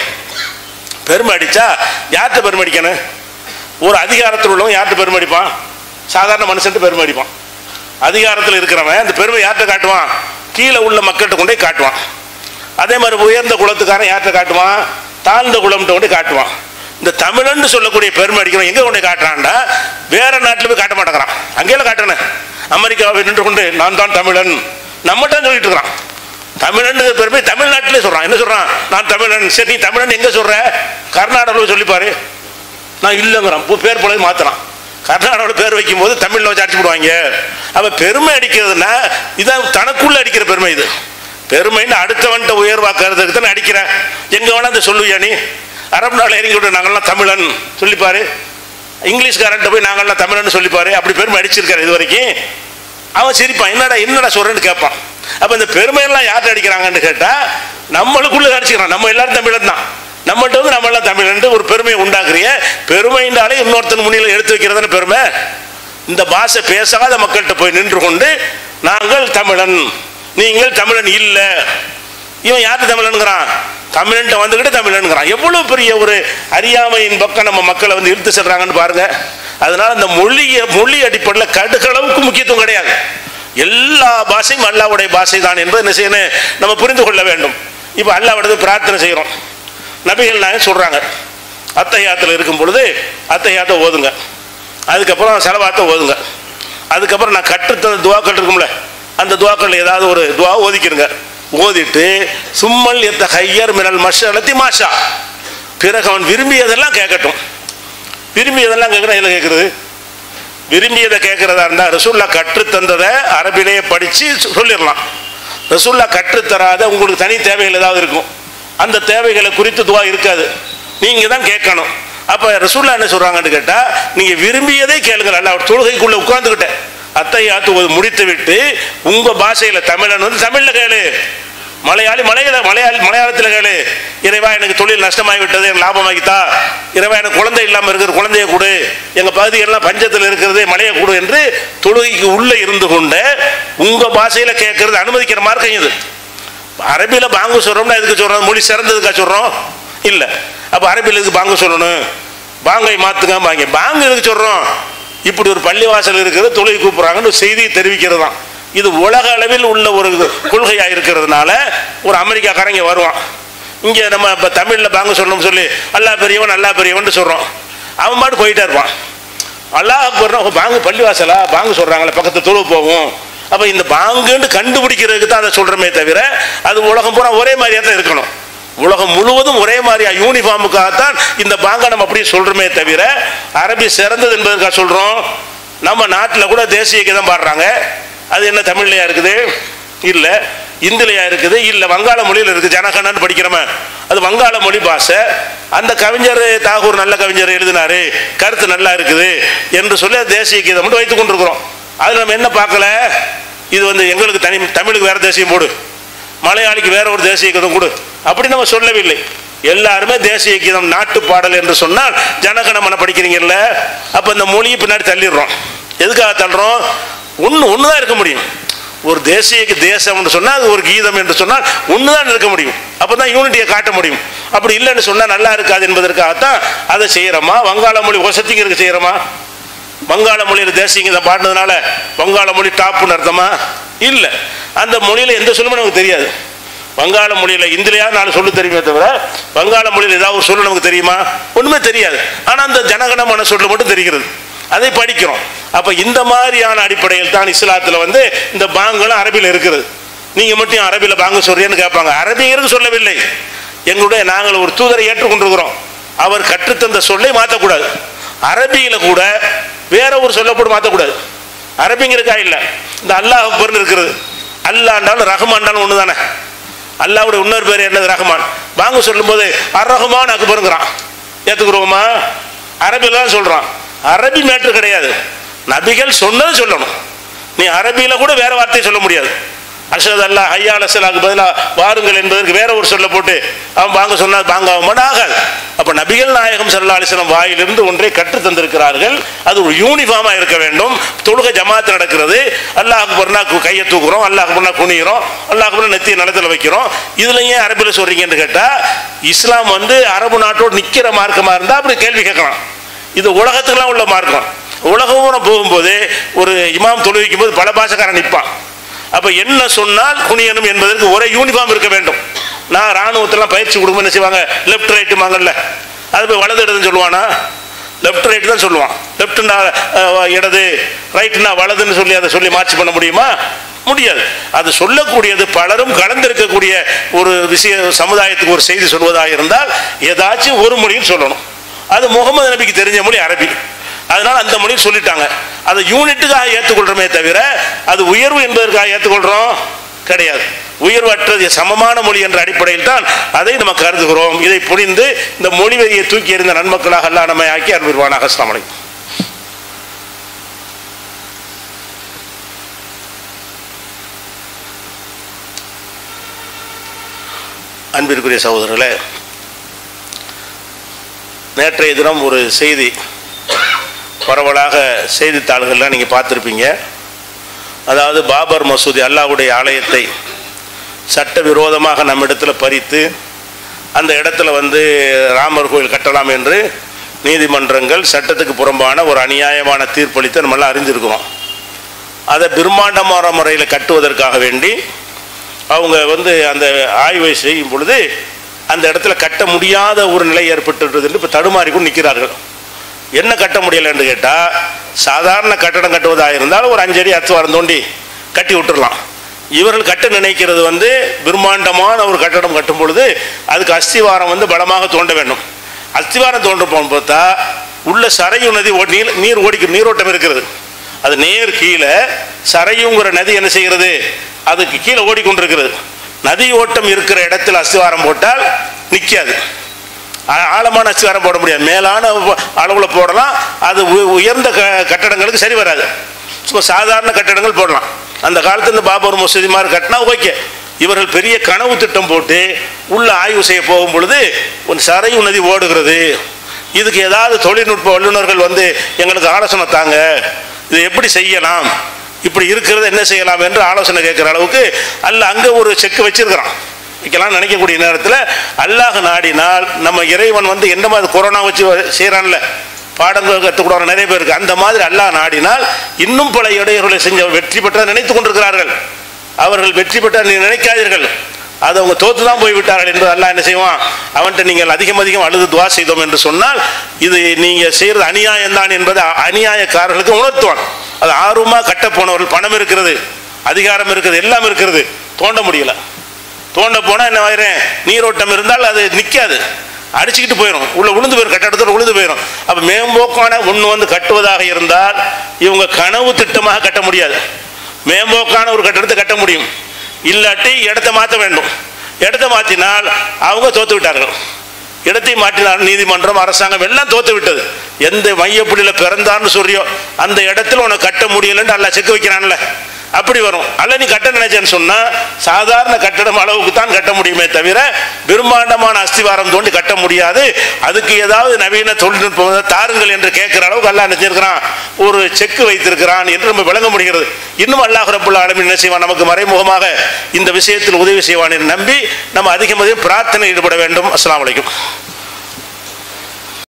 பெருமை அடிச்சா யார்கிட்ட பெருமை அடிக்கணும்? ஒரு அதிகாரத்தில் உள்ளவன் யார்கிட்ட பெருமை அடிப்பான்? சாதாரண மனுஷன்ட்டு பெருமை அடிப்பான். அதிகாரத்தில் இருக்கிறவன் அந்த பெருமை யார்கிட்ட காட்டுவான்? கீழே உள்ள மக்கள்கிட்ட கொண்டே காட்டுவான். அதே மாதிரி உயர்ந்த குலத்துக்காரன் யார்கிட்ட காட்டுவான்? தாழ்ந்த குலம்கிட்ட கொண்டே காட்டுவான். இந்த தமிழன் சொல்லக்கூடிய பெருமை அடிக்கிறவன் எங்க கொண்டே காட்டுறான்டா? வேற நாட்டில் போய் காட்ட மாட்டேங்கிறான். அங்கேயும் காட்டணும். அமெரிக்காவை நின்று கொண்டு நான் தான் தமிழன் நம்மகிட்ட சொல்லிட்டு இருக்கிறான். தமிழன் பெருமை தமிழ்நாட்டிலே சொல்றான். என்ன சொல்றான்? நான் தமிழன். சரி, நீ தமிழன் எங்க சொல்ற? கர்நாடகாவில் சொல்லிப்பாரு. நான் இல்லைங்கிறான். பேர் போல மாத்துறான். கர்நாடகாவில் பேர் வைக்கும் போது தமிழ்ல வச்சு அடிச்சு விடுவாங்க. அப்ப பெருமை அடிக்கிறதுனா இதான் தனக்குள்ள அடிக்கிற பெருமை. இது பெருமைன்னு அடுத்தவன்ட்ட உயர்வாக்குறதுக்கு தான் அடிக்கிறேன். எங்க வேணா அதை சொல்லுவியா நீ? அரபு நாள் இறங்கி விட்டு நாங்கள்லாம் தமிழன் சொல்லிப்பாரு, இங்கிலீஷ்காரன்ட்ட போய் நாங்கள்லாம் தமிழன் சொல்லிப்பாரு. அப்படி பெருமை அடிச்சிருக்காரு இது வரைக்கும். அவன் சிரிப்பான், என்னடா சொல்றேன்னு கேட்பான். அப்ப இந்த பெருமையெல்லாம் யார்கிட்ட அடிக்கிறாங்கன்னு கேட்டா நம்மளுக்குள்ள அடிச்சுக்கிறான். நம்ம எல்லாரும் தமிழன் தான், நம்மகிட்ட வந்து நம்ம எல்லாம் தமிழன் ஒரு பெருமையை உண்டாக்குறிய. பெருமைண்டாலே இன்னொருத்தன் முன்னிலை எடுத்து வைக்கிறதுன்னு பெருமை. இந்த பாஷை பேசாத மக்கள்கிட்ட போய் நின்று கொண்டு நாங்கள் தமிழன், நீங்கள் தமிழன் இல்லை. இவன் யார்கிட்ட தமிழன்கிறான்? தமிழன்ட்ட வந்துகிட்டு தமிழன்கிறான். எவ்வளவு பெரிய ஒரு அறியாமையின் பக்கம் நம்ம மக்களை வந்து இழுத்து செல்றாங்கன்னு பாருங்க. அதனால இந்த மொழி அடிப்படையில் கடுகளவுக்கு முக்கியத்துவம் கிடையாது. எல்லா பாஷையும் அல்லாவுடைய பாஷை தான் என்பது என்ன செய்யணும், நம்ம புரிந்து கொள்ள வேண்டும். இப்போ அல்லாஹ்விடத்து பிரார்த்தனை செய்கிறோம். நபிகள் நாயகம் சொல்றாங்க, அத்தஹியாத்தில் இருக்கும் பொழுது அத்தஹியாத்தை ஓதுங்க, அதுக்கப்புறம் ஸலவாத்தை ஓதுங்க, அதுக்கப்புறம் நான் கற்றுத்தந்த துவாக்கள் இருக்கும்ல அந்த துவாக்கள் ஏதாவது ஒரு துவா ஓதிக்கிறங்க. ஓதிட்டு சும்மல் எத்த ஹையர் மினல் மஷலத்தி மாஷா, பிறகு அவன் விரும்பியதெல்லாம் கேட்கட்டும். விரும்பியதெல்லாம் கேட்குறேன். இதில் கேட்குறது விரும்பியதை கேட்குறதா இருந்தால் ரசூலுல்லாஹ் கற்றுத்தந்ததை அரபிலேயே படித்து சொல்லிடலாம். ரசூலுல்லாஹ் கற்றுத்தராத உங்களுக்கு தனி தேவைகள் ஏதாவது இருக்கும், அந்த தேவைகளை குறித்து துவா இருக்காது, நீங்கள் தான் கேட்கணும். அப்போ ரசூலுல்லாஹ் என்ன சொல்கிறாங்கன்னு கேட்டால், நீங்கள் விரும்பியதை கேளுங்கள். அல்ல தொழுகைக்குள்ளே உட்கார்ந்துக்கிட்டேன் அத்தையாத்து முடித்து விட்டு உங்கள் பாஷையில் தமிழன் வந்து தமிழில் கேளு, மலையாளத்தில் கேளு, இறைவா எனக்கு தொழில் நஷ்டமாகிவிட்டது, எனக்கு லாபமாகித்தா, இறைவா எனக்கு குழந்தை இல்லாமல் இருக்கிற குழந்தைய கொடு, எங்கள் பகுதியெல்லாம் பஞ்சத்தில் இருக்கிறது மழையை கொடு என்று தொழுகைக்கு உள்ளே இருந்து கொண்டு உங்கள் பாஷையில் கேட்கறது அனுமதிக்கிற மார்க்கம் இது. அரபியில் பாங்கு சொல்கிறோம்னா எதுக்கு சொல்கிறோம்? மொழி சிறந்ததுக்கா சொல்கிறோம்? இல்லை. அப்போ அரபியில் எதுக்கு பாங்கு சொல்லணும்? பாங்கை மாற்றுங்க பாங்க, பாங்கு எதுக்கு சொல்கிறோம்? இப்படி ஒரு பள்ளிவாசல் இருக்கிறது, தொழுகை கூப்பிட்றாங்கன்னு செய்தியை தெரிவிக்கிறது தான். இது உலக அளவில் உள்ள ஒரு கொள்கையாக இருக்கிறதுனால ஒரு அமெரிக்காக்காரங்க வருவான், இங்கே நம்ம இப்போ தமிழில் பாங்கு சொல்லணும்னு சொல்லி அல்லா பெரியவன் அல்லா பெரியவன் சொல்கிறோம், அவன் பாட்டு போயிட்டே இருப்பான். அல்லாஹ் அக்பர்னா பாங்கு பள்ளிவாசலா பாங்கு சொல்கிறாங்களே பக்கத்து தொழு போகும். அப்போ இந்த பாங்குன்னு கண்டுபிடிக்கிறதுக்கு தான் அதை சொல்கிறோமே தவிர அது உலகம் பூரா ஒரே மாதிரியாக தான் இருக்கணும். உலகம் முழுவதும் ஒரே மாதிரியா யூனிஃபார்முக்காகத்தான் இந்த பாங்கை நம்ம அப்படியே சொல்கிறோமே தவிர அரபி சிறந்தது என்பதற்காக சொல்கிறோம். நம்ம நாட்டில் கூட தேசிய கீதம் பாடுறாங்க, அது என்ன தமிழ்லையா இருக்குது? இல்லை. இந்திலையா இருக்குது? இல்லை. வங்காள மொழியில் இருக்குது. ஜனகணன்னு படிக்கிறோமே, அது வங்காள மொழி பாஷை. அந்த கவிஞர் தாகூர் நல்ல கவிஞர் எழுதினாரு, கருத்து நல்லா இருக்குது என்று சொல்லி தேசிய கீதம் மட்டும் வைத்துக் கொண்டிருக்கிறோம். அதில் நம்ம என்ன பார்க்கல? இது வந்து எங்களுக்கு தனி, தமிழுக்கு வேறு தேசியம் போடு, மலையாளிக்கு வேற ஒரு தேசிய கீதம் கொடு, அப்படி நம்ம சொல்லவில்லை. எல்லாருமே தேசிய கீதம் நாட்டு பாடல் என்று சொன்னால் ஜனகணமன படிக்கிறீங்கல்ல, அப்போ இந்த மொழியை பின்னாடி தள்ளிடுறோம். எதுக்காக தள்ளுறோம்? ஒன்று தான் இருக்க முடியும். ஒரு தேசிய தேசம் என்று சொன்னால் அது ஒரு கீதம் என்று சொன்னால் ஒன்று தான் இருக்க முடியும். அப்போ தான் யூனிட்டியை காட்ட முடியும். அப்படி இல்லைன்னு சொன்னால் நல்லா இருக்காது என்பதற்காகத்தான் அதை செய்கிறோமா? வங்காள மொழி ஒசத்திங்கிறதுக்கு செய்கிறோமா? வங்காள மொழியில் தேசிய கீதம் பாடினதுனால வங்காள மொழி டாப்புன்னு அர்த்தமா? இல்லை. அந்த மொழியில் எந்த சொல்லுமே நமக்கு தெரியாது. வங்காள மொழியில் இந்திலையா 4 சொல்லு தெரியுமே தவிர வங்காள மொழியில் ஏதாவது ஒரு சொல்லு நமக்கு தெரியுமா? ஒன்றுமே தெரியாது. ஆனால் அந்த ஜனகணமான சொல்லு மட்டும் தெரிகிறது, அதை படிக்கிறோம். அப்போ இந்த மாதிரியான அடிப்படையில் தான் இஸ்லாத்தில் வந்து இந்த பாங்குலாம் அரபியில் இருக்குது. நீங்கள் மட்டும் அரபியில் பாங்கு சொல்றீன்னு கேட்பாங்க. அரபியருக்கு சொல்லவில்லை, எங்களுடைய நாங்கள் ஒரு தூதரை ஏற்றுக்கொண்டிருக்கிறோம், அவர் கற்றுத்தந்த சொல்லை மாற்றக்கூடாது. அரபியில் கூட வேற ஒரு சொல்ல போட்டு மாற்றக்கூடாது. அரபிங்கிறக்கா இல்லை, இந்த அல்லாஹ் அக்பர்னு இருக்கிறது, அல்லாண்டாலும் ரஹ்மான்டாலும் ஒன்று தானே. அல்லாவுடைய இன்னொரு பேர் என்னது? ரஹ்மான். பாங்கு சொல்லும்போது அர் ரஹ்மான் அக்பருங்கிறான், ஏற்றுக்குறோமா? அரபியில் தான் சொல்கிறான். அரபி மேட்ரு கிடையாது, நபிகள் சொன்னது சொல்லணும். நீ அரபியில் கூட வேற வார்த்தையை சொல்ல முடியாது. அஷஹது அல்லா ஹய்யா அலல் ஸலாத்துக்கு பதிலாக வாருங்கள் என்பதற்கு வேற ஒரு சொல்ல போட்டு அவன் பாங்க சொன்னால் பாங்காக ஆகாது. அப்போ நபிகள் நாயகம் ஸல்லல்லாஹு அலைஹி வஸல்லம் வாயிலிருந்து ஒன்றை கற்று தந்திருக்கிறார்கள். அது ஒரு யூனிஃபார்மாக இருக்க வேண்டும். தொழுகை ஜமாத்து நடக்கிறது, அல்லாஹ் அக்பர்னா கையை தூக்குறோம், அல்லாஹ் அக்பர்னா குனிகிறோம், அல்லாஹ் அக்பர்னா நெத்தியை நிலத்தில் வைக்கிறோம். இதில் ஏன் அரபியில் சொல்றீங்கன்னு கேட்டால், இஸ்லாம் வந்து அரபு நாட்டோடு நிற்கிற மார்க்கமாக இருந்தால் அப்படி கேள்வி கேட்கலாம். இது உலகத்துக்குலாம் உள்ள மார்க்கம். உலகம் போகும்போது ஒரு இமாம் தொழுவிக்கும் போது பல பாஷக்காரன் நிற்பான். அப்போ என்ன சொன்னால் குனியணும் என்பதற்கு ஒரே யூனிஃபார்ம் இருக்க வேண்டும். நான் இராணுவத்தெல்லாம் பயிற்சி கொடுக்கும் என்ன செய்வாங்க? லெஃப்ட் ரைட்டு வாங்கல்ல, அது போய் வலது இடதுன்னு சொல்லுவானா? லெஃப்ட் ரைட்டு தான் சொல்லுவான். லெஃப்ட்னா இடது, ரைட்டுனா வலதுன்னு சொல்லி அதை சொல்லி மார்ச் பண்ண முடியுமா? முடியாது. அது சொல்லக்கூடியது பலரும் கலந்திருக்கக்கூடிய ஒரு விஷய, சமுதாயத்துக்கு ஒரு செய்தி சொல்வதாக இருந்தால் ஏதாச்சும் ஒரு மொழியும் சொல்லணும். அது முகமது நபிக்கு தெரிஞ்ச மொழி அரபி, அதனால அந்த மொழியில் சொல்லிட்டாங்க. அதை யூனிட்டுக்காக ஏற்றுக்கொள்றோமே தவிர அது உயர்வு என்பதற்காக ஏற்றுக்கொள்றோம் கிடையாது. உயர்வற்றது சமமான மொழி என்ற அடிப்படையில் தான் அதை நம்ம கருதுகிறோம். இதை புரிந்து இந்த மொழி வரியை தூக்கி எறிந்த நன்மக்களாக அல்லாஹ் நம்மை ஆக்கி அருள்வானாக. அஸ்ஸலாமு அலைக்கும். அன்பிற்குரிய சகோதரர்களே, நேற்றைய தினம் ஒரு செய்தி பரவலாக செய்தித்தாள்கள்லாம் நீங்கள் பார்த்துருப்பீங்க. அதாவது பாபர் மசூதி, அல்லாஹ்வுடைய ஆலயத்தை சட்டவிரோதமாக நம்ம இடத்துல பறித்து அந்த இடத்துல வந்து ராமர் கோயில் கட்டலாம் என்று நீதிமன்றங்கள் சட்டத்துக்கு புறம்பான ஒரு அநியாயமான தீர்ப்பளித்து நம்மளாம் அறிஞ்சிருக்கிறோம். அதை பிரம்மாண்டமான முறையில் கட்டுவதற்காக வேண்டி அவங்க வந்து அந்த ஆய்வை செய்யும் பொழுது அந்த இடத்துல கட்ட முடியாத ஒரு நிலை ஏற்பட்டுள்ளது என்று இப்போ தடுமாறி கொண்டு நிற்கிறார்கள். என்ன கட்ட முடியலைன்னு கேட்டால், சாதாரண கட்டடம் கட்டுவதாக இருந்தாலும் ஒரு 5 அடி அத்துவாரம் தோண்டி கட்டி விட்டுடலாம். இவர்கள் கட்ட நினைக்கிறது வந்து பிரம்மாண்டமான ஒரு கட்டடம் கட்டும் பொழுது அதுக்கு அஸ்திவாரம் வந்து பலமாக தோண்ட வேண்டும். அஸ்திவாரம் தோன்ற போன்னு பார்த்தா உள்ள சரையு நதி நீர் நீரோட்டம் இருக்கிறது. அது நேர் கீழே சரையுங்கிற நதி என்ன செய்கிறது, அதுக்கு கீழே ஓடிக்கொண்டிருக்கிறது. நதி ஓட்டம் இருக்கிற இடத்துல அஸ்திவாரம் போட்டால் நிற்காது. ஆழமான அஸ்திவாரம் போட முடியாது, மேலான அளவில் போடலாம். அது உயர்ந்த கட்டடங்களுக்கு சரி வராது. சும்மா சாதாரண கட்டடங்கள் போடலாம். அந்த காலத்தில் இந்த பாபர் மசூதி மாதிரி கட்டினா ஓகே. இவர்கள் பெரிய கனவு திட்டம் போட்டு உள்ள ஆய்வு செய்ய போகும் பொழுது ஒரு சரையு நதி ஓடுகிறது, இதுக்கு ஏதாவது தொழில்நுட்ப வல்லுநர்கள் வந்து எங்களுக்கு ஆலோசனை தாங்க, இது எப்படி செய்யலாம், இப்படி இருக்கிறது என்ன செய்யலாம் என்று ஆலோசனை கேட்குற அளவுக்கு அல்லாஹ் அங்கே ஒரு செக் வச்சிருக்கிறான். வைக்கலாம் நினைக்கக்கூடிய நேரத்தில் அல்லாஹ் நாடினால் நம்ம இறைவன் வந்து என்ன மாதிரி கொரோனா வச்சு செய்கிறான்ல, பாடங்கள் கற்றுக்கூட நிறைய பேர் இருக்கு. அந்த மாதிரி அல்லாஹ் நாடினால் இன்னும் பல இடையூறுகளை செஞ்ச வெற்றி பெற்றதை நினைத்து கொண்டிருக்கிறார்கள். அவர்கள் வெற்றி பெற்ற நினைக்காதீர்கள், அது அவங்க தோற்று தான் போய்விட்டார்கள் என்று அல்லாஹ் என்ன செய்வான், அவன்கிட்ட நீங்கள் அதிகம் அழுது துவா செய்தோம் என்று சொன்னால் இது நீங்கள் செய்கிறது அநியாயம்தான் என்பதை அநியாயக்காரர்களுக்கு உணர்த்துவான். அது ஆர்வமாக கட்ட போனவர்கள், பணம் இருக்கிறது, அதிகாரம் இருக்கிறது, எல்லாம் இருக்கிறது, தோண்ட முடியல. தோண்ட போனால் என்ன ஆயிரும், நீரோட்டம் இருந்தால் அது நிற்காது, அடிச்சுக்கிட்டு போயிடும், உள்ள உளுந்து போயிடும், கட்டடத்தில் உளுந்து போயிடும். அப்போ மேம்போக்கான ஒன்று வந்து கட்டுவதாக இருந்தால் இவங்க கனவு திட்டமாக கட்ட முடியாது. மேம்போக்கான ஒரு கட்டடத்தை கட்ட முடியும், இல்லாட்டி இடத்தை மாற்ற வேண்டும். இடத்தை மாற்றினால் அவங்க தோற்று விட்டார்கள். இடத்தை மாற்றினால் நீதிமன்றம் அரசாங்கம் எல்லாம் தோற்று விட்டது. எந்த மையப்புள்ளியில் பிறந்தான்னு சொல்றியோ அந்த இடத்துல உனக்கு கட்ட முடியலன்னு அல்லாஹ் செக் வைக்கிறான்ல, அப்படி வரும். அல்ல நீ கட்ட நினைச்சேன்னு சொன்னா சாதாரண கட்டடம் அளவுக்கு தான் கட்ட முடியுமே தவிர பிரம்மாண்டமான அஸ்திவாரம் தோண்டி கட்ட முடியாது. அதுக்கு ஏதாவது நவீன தொழில்நுட்பம் தாருங்கள் என்று கேட்கிற அளவுக்கு அல்லாஹ் நினைச்சிருக்கிறான், ஒரு செக் வைத்திருக்கிறான் என்று நம்ம விளங்க முடிகிறது. இன்னும் அல்லாஹ் ரப்புல் ஆலமீன் என்ன செய்வான், நமக்கு மறைமுகமாக இந்த விஷயத்தில் உதவி செய்வான் என்று நம்பி நம்ம அதிகம் பிரார்த்தனை ஈடுபட வேண்டும். அஸ்ஸலாமு அலைக்கும்.